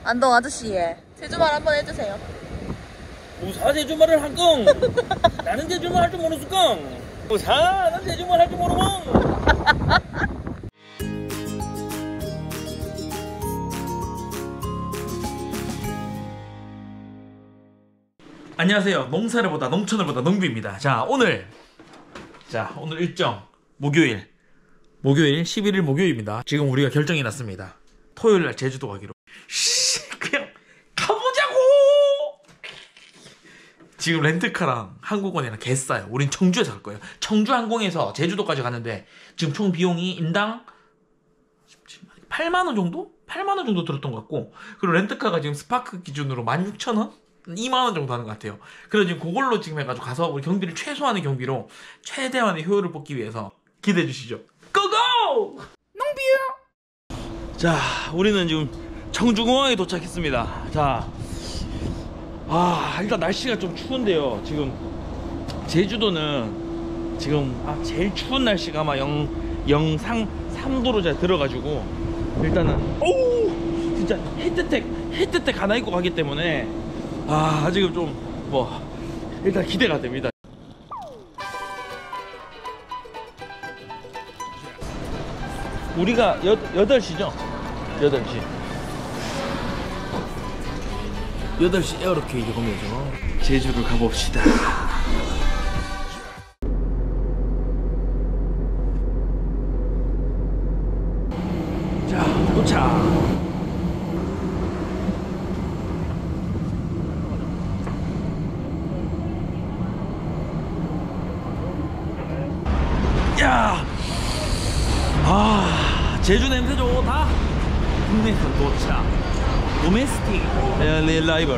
안동 아저씨의 제주말 한번 해주세요. 우사 제주말을 한껑 나는 제주말 할 줄 모르수껑 우사 난 제주말 할 줄 모르멍. 안녕하세요. 농사를 보다 농촌을 보다 농부입니다. 자 오늘 일정 목요일 11일 목요일입니다. 지금 우리가 결정이 났습니다. 토요일날 제주도 가기로. 그냥 가보자고. 지금 렌트카랑 항공권이랑 개싸요. 우린 청주에서 갈 거예요. 청주항공에서 제주도까지 가는데 지금 총 비용이 인당 8만원 정도? 8만원 정도 들었던 것 같고, 그리고 렌트카가 지금 스파크 기준으로 16,000원? 2만원 정도 하는 것 같아요. 그래서 지금 그걸로 지금 해가지고 가서 우리 경비를 최소한의 경비로 최대한의 효율을 뽑기 위해서 기대해 주시죠. 고고! 농비야! 자, 우리는 지금 청주공항에 도착했습니다. 자, 일단 날씨가 좀 추운데요. 지금 제주도는 지금 제일 추운 날씨가 아마 영상 3도로 잘 들어가지고 일단은 진짜 헤드텍 하나 입고 가기 때문에 지금 좀 일단 기대가 됩니다. 우리가 8시죠? 8시 에어로케이드 가면서 제주를 가봅시다. 자, 도착. 야! 제주 냄새 좋다. 국내선 도착. 도메스틱 라이벌.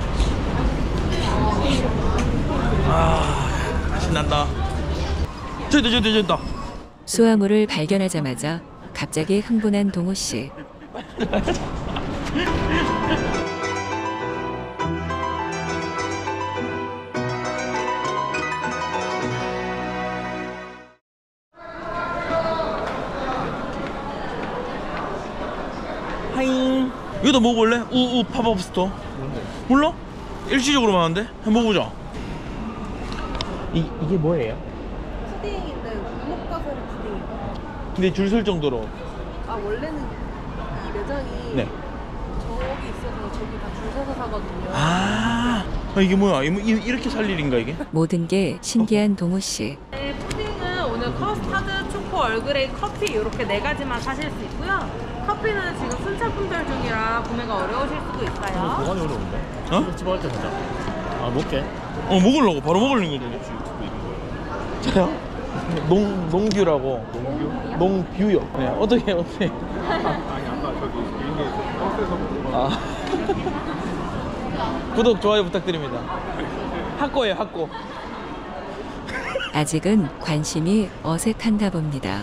신난다. 저기다. 수화물을 발견하자마자 갑자기 흥분한 동호씨. 하잉. 여기다 먹어볼래? 우우 팝업 스토어. 몰라? 일시적으로 많은데? 한번 먹어보자. 이게 뭐예요? 푸딩인데 우뭇가사리 푸딩인가? 근데 줄 설 정도로. 원래는 이 매장이 네. 저기 있어서 저기 다 줄 서서 사거든요. 이게 뭐야? 이렇게 살 일인가 이게? 모든 게 신기한 동호씨. 네, 푸딩은 오늘 커스터드, 초코, 얼그레이, 커피 이렇게 4가지만 사실 수 있고요. 커피는 지금 순차분별 중이라 구매가 어려우실 수도 있어요. 보관이 어려운데? 집할 때 사자. 먹게. 먹으려고 바로 먹으려는 거죠. 저요? 농뷰라고. 농뷰요. 네, 어떻게? 아니 아까 저기 비행기에서 버스에서 구독 좋아요 부탁드립니다. 학고예요, 학고. 아직은 관심이 어색한가 봅니다.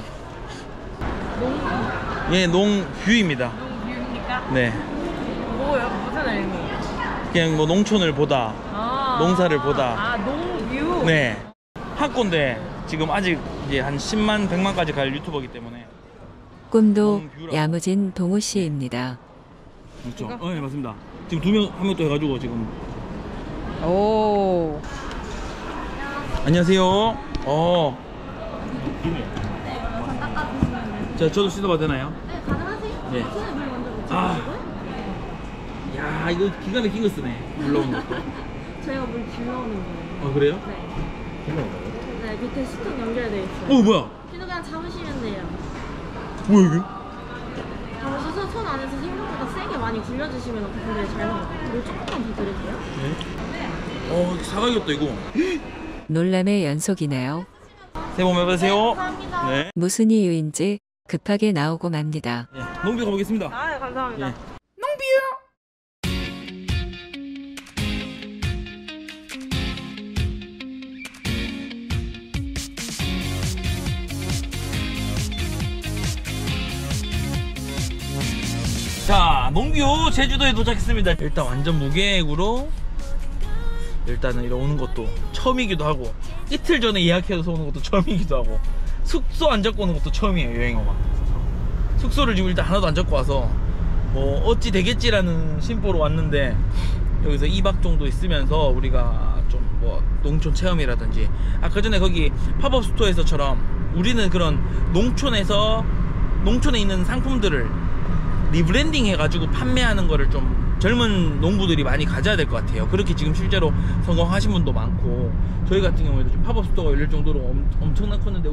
예, 농뷰입니다. 농뷰입니까? 네. 뭐요? 무슨 의미? 그냥 농촌을 보다, 농사를 보다. 농뷰? 네. 학고인데 지금 아직 이제 한 10만, 100만까지 갈 유튜버이기 때문에. 꿈도 야무진 동호씨입니다. 그렇죠. 네, 맞습니다. 지금 2명, 1명 또 해가지고 지금. 오. 안녕하세요. 자, 저도 씻어봐도 되나요? 네, 가능하세요? 네. 손에 물 먼저 묻혀주시고요. 야, 이거 기가 막힌 거 쓰네. 물러오는 것도. 저희가 물 길러오는 거예요. 그래요? 네. 네, 밑에 수통 연결되어 있어요. 뭐야? 그래서 그냥 잡으시면 돼요. 뭐야, 이게? 잡으셔서 손 안에서 생각보다 세게 많이 굴려주시면 어떻게 잘 나와요. 물 조금만 더 드릴게요. 네. 사각이었다, 이거. 놀람의 연속이네요. 새해 복 많이 받으세요. 네, 감사합니다. 네. 무슨 이유인지 급하게 나오고 맙니다. 네. 농비 가보겠습니다. 감사합니다. 예. 자, 농뷰 제주도에 도착했습니다. 일단 완전 무계획으로 일단은 이러 오는 것도 처음이기도 하고, 이틀 전에 예약해서 오는 것도 처음이기도 하고, 숙소 안 잡고 오는 것도 처음이에요. 여행 오면 숙소를 지금 일단 하나도 안 잡고 와서 뭐 어찌 되겠지라는 심보로 왔는데 여기서 2박 정도 있으면서 우리가 좀 뭐 농촌 체험이라든지 아까 전에 거기 팝업 스토어에서처럼 우리는 그런 농촌에 있는 상품들을 리브랜딩 해가지고 판매하는 거를 좀 젊은 농부들이 많이 가져야 될 것 같아요. 그렇게 지금 실제로 성공하신 분도 많고 저희 같은 경우에도 좀 팝업 스토어가 열릴 정도로 엄청난 컸는데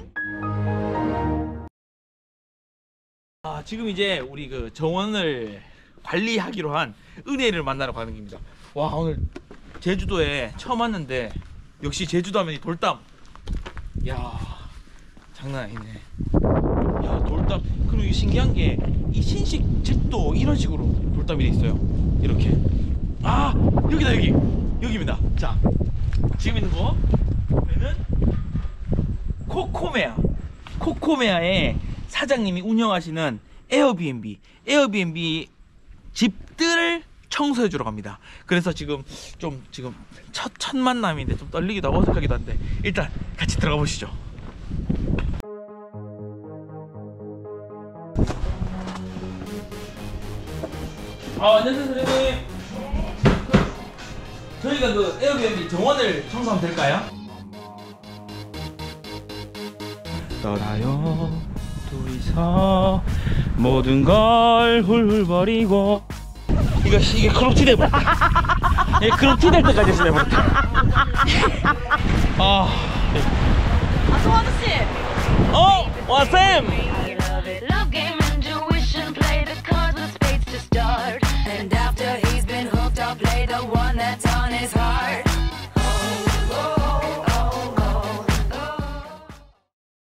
지금 이제 우리 그 정원을 관리하기로 한 은혜를 만나러 가는 길입니다. 와, 오늘 제주도에 처음 왔는데 역시 제주도 하면 이 돌담. 야, 장난 아니네. 야, 돌담. 그리고 이게 신기한 게 이 신식 책도 이런 식으로 돌담이 돼 있어요. 이렇게. 아, 여기다 여기. 여기입니다. 자, 지금 있는 거 보면은 코코메아의 사장님이 운영하시는 에어비앤비 집들을 청소해 주러 갑니다. 그래서 지금 첫 만남인데 좀 떨리기도 하고 어색하기도 한데 일단 같이 들어가 보시죠. 안녕하세요 선생님. 저희가 그 에어비앤비 정원을 청소하면 될까요? 떠나요 둘이서 모든 걸 훌훌 버리고. 이게 크롭티 돼버렸다. 이게 크롭티 될 때까지 돼버렸다. 송 아저씨. 와 쌤.